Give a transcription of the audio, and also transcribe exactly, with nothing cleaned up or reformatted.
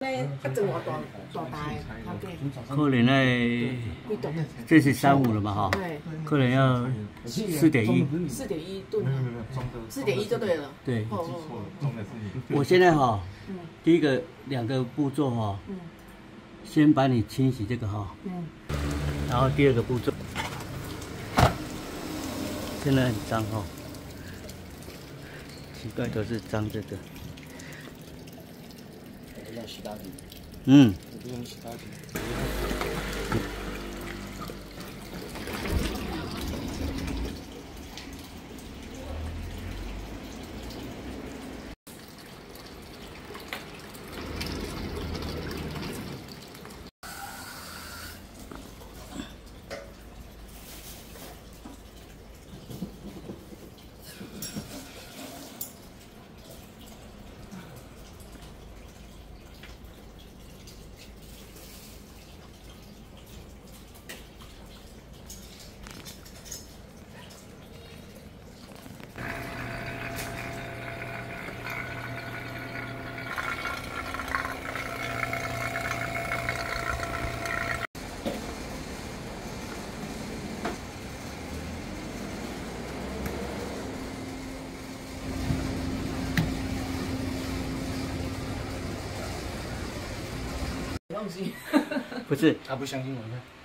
咧，啊，整偌大大大的头家， 可能那这是三五了嘛哈？ 对， 可能要四点一， 四点一吨，四点一就对了。 对， 哦哦哦。 我现在哈， 嗯， 第一个两个步骤哈， 嗯， 先把你清洗这个哈， 嗯， 然后第二个步骤，现在很脏哈，奇怪都是脏这个。 要洗大底， 嗯， 不用洗大底。 东西。 不是， 他不相信我，你看。